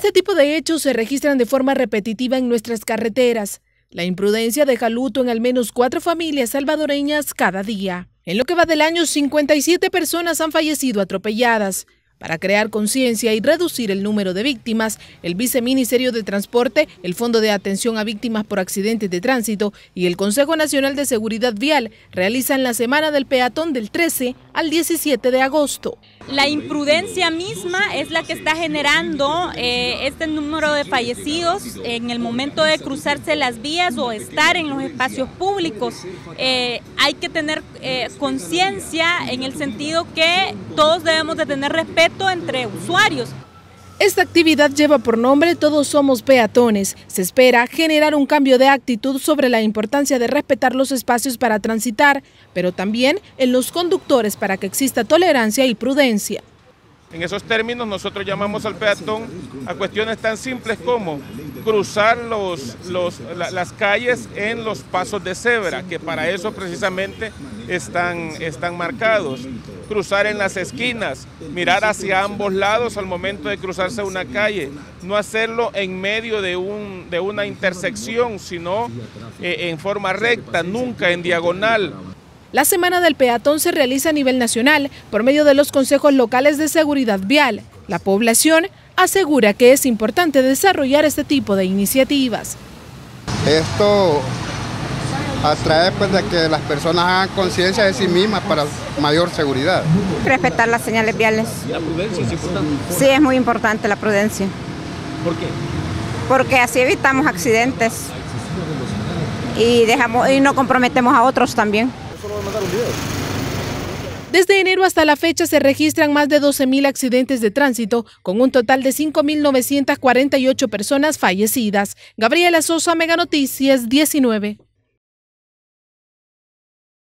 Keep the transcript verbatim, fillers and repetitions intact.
Este tipo de hechos se registran de forma repetitiva en nuestras carreteras. La imprudencia deja luto en al menos cuatro familias salvadoreñas cada día. En lo que va del año, cincuenta y siete personas han fallecido atropelladas. Para crear conciencia y reducir el número de víctimas, el Viceministerio de Transporte, el Fondo de Atención a Víctimas por Accidentes de Tránsito y el Consejo Nacional de Seguridad Vial realizan la Semana del Peatón del trece al diecisiete de agosto. La imprudencia misma es la que está generando eh, este número de fallecidos en el momento de cruzarse las vías o estar en los espacios públicos. Eh, hay que tener eh, conciencia en el sentido que todos debemos de tener respeto entre usuarios. Esta actividad lleva por nombre Todos somos peatones. Se espera generar un cambio de actitud sobre la importancia de respetar los espacios para transitar, pero también en los conductores para que exista tolerancia y prudencia. En esos términos nosotros llamamos al peatón a cuestiones tan simples como cruzar los, los, la, las calles en los pasos de cebra, que para eso precisamente están, están marcados. Cruzar en las esquinas, mirar hacia ambos lados al momento de cruzarse una calle, no hacerlo en medio de, un, de una intersección, sino eh, en forma recta, nunca en diagonal. La Semana del Peatón se realiza a nivel nacional por medio de los consejos locales de seguridad vial. La población asegura que es importante desarrollar este tipo de iniciativas. Esto atrae pues de que las personas hagan conciencia de sí mismas para mayor seguridad. Respetar las señales viales. ¿La prudencia es importante? Sí, es muy importante la prudencia. ¿Por qué? Porque así evitamos accidentes y, dejamos, y no comprometemos a otros también. Desde enero hasta la fecha se registran más de doce mil accidentes de tránsito, con un total de cinco mil novecientas cuarenta y ocho personas fallecidas. Gabriela Sosa, Mega Noticias diecinueve.